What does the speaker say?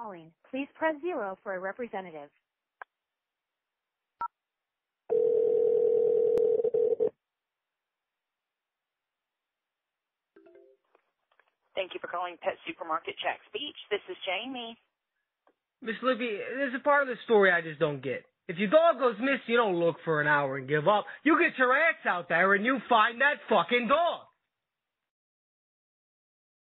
calling. Please press 0 for a representative. Thank you for calling Pet Supermarket Jack's Beach. This is Jamie. Miss Libby, there's a part of the story I just don't get. If your dog goes missing, you don't look for an hour and give up. You get your ass out there and you find that fucking dog.